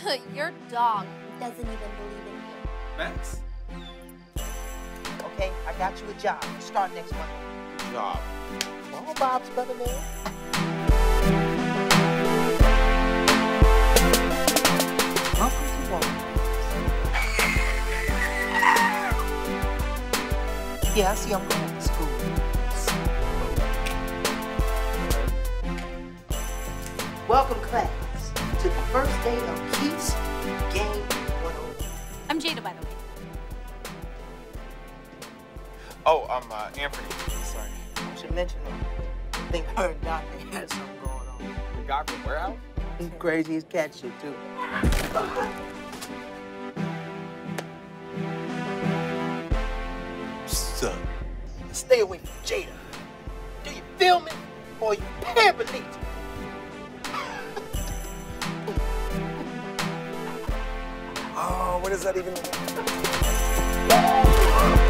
Your dog doesn't even believe in you. Max? Okay, I got you a job. Start next month. Job. Walbobs, brother man. Welcome to Walbobs. Yeah, I see I'm going to school. Welcome, class, to the first day of Keith's Game 101. I'm Jada, by the way. Oh, I'm Anthony. Sorry. I should mention that. I think her and Doctor had something going on. The guy from Warehouse? He's crazy as cat shit, too. Suck. Stay away from Jada. Do you feel me? Or you pay beneath you? Oh, what is that even?